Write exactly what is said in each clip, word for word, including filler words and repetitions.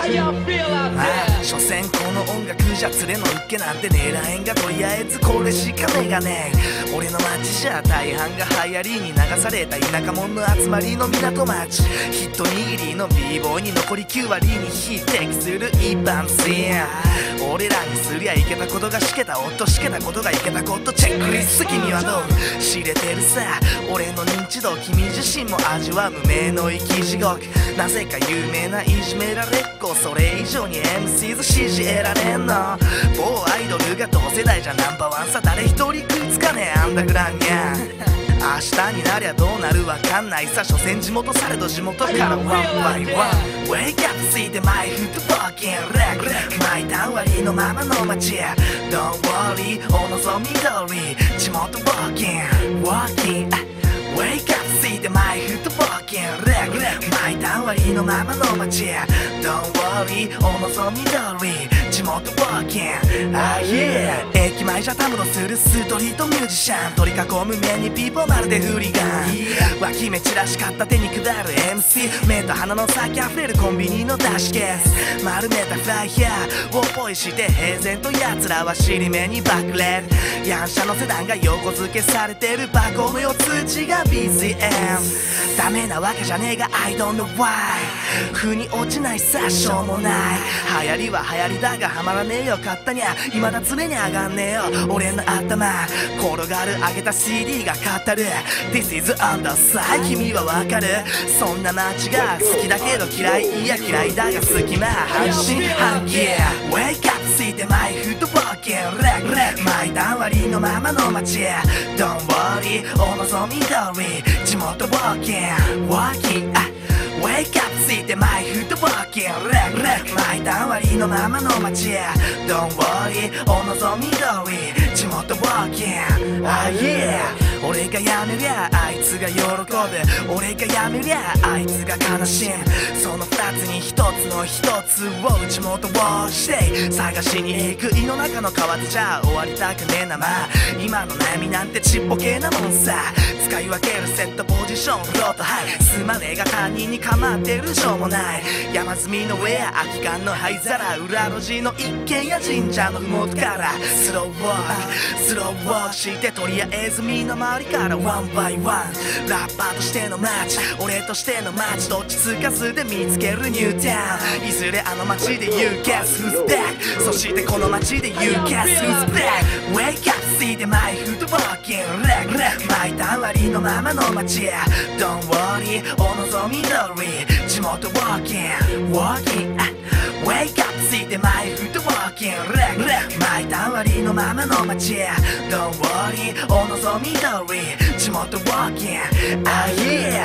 所詮この音楽じゃ連れの受けなんて狙えんが、とりあえずこれしかねがねえ。俺の街じゃ大半が流行りに流された田舎者の集まりの港町。一握りの b ボーイに残りきゅう割に匹敵する一般性。俺らにすりゃいけたことがしけた音、しけたことがいけたこと、チェックリスト君はどう知れてるさ。俺の認知度君自身も味わう無名の生き地獄。なぜか有名ないじめられっ子、それ以上に エムシーズ 支持得られんの。某アイドルが同世代じゃナンバーワンさ、誰一人食いつかねえアンダーグラウンドや。明日になりゃどうなるわかんないさ。所詮地元されど地元からワンバイワン Wake up ついてマイフットフォーキンレック毎段割りのままの街。 Don't worry お望み通り地元ウォーキン Walking Wake up ついてマイフットフォーキンレック毎段割りのままの街。 Don't worry お望み通り地元ウォーキン Ah yeah 駅前じゃたむろするストリートミュージシャン、取り囲む目にピーポーまるでフリガン。脇目散らし片手に下る エムシー、 目と鼻の先あふれるコンビニの出しケース。丸めたフライヤーをポイして平然と奴らは尻目にバクレる。ヤンシャのセダンが横付けされてる箱の四つ字が ビージーエム。 ダメなわけじゃねえが I don't know why 腑に落ちないさしょうもない。流行りは流行りだがハマらねえよ勝ったにゃ、未だ常に上がんねえよ俺の頭。転がる上げた シーディー が語る This is on the side 君はわかる。そんな街が好きだけど嫌い、いや嫌いだが好きな半信半疑。 Wake up ついてマイフットフォーキンレックレック毎段割りのままの街。 Don't worry お望み通り地元ウォーキン Walking Wake up ついてマイフットフォーキンレックレック毎段割りのままの街。 Don't worry お望み通り地元ウォーキン Ah yeah 俺がやめりゃあいつが喜ぶ、俺がやめりゃあいつが悲しむ。その二つに一つの一つを地元をして探しに行く。胃の中の川でじゃ終わりたくねえな。まあ今の悩みなんてちっぽけなもんさ。使い分けるセットポジションフロートハイ、すまねえが他人に構ってるしょうもない。山積みのウェア空き缶の灰皿、裏路地の一軒や神社の麓からスローウォークスローウォークしてとりあえず身の回りからワンバイワン。ラッパーとしての街、俺としての街、どっちつかずで見つけるニュータウン。いずれあの街で You guess who's back、 そしてこの街で You guess who's back。 Wake up ついてマイフットウォーキンレックレック毎段割りのままの街。 Don't worry お望み通り地元ウォーキン Walking Wake up ついてマイフットウォーキンレックレック毎段割りのままの街。 Don't worry お望み通り地元ウォーキン Ah yeah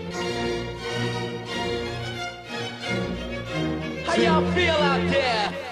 How y'all feel out there?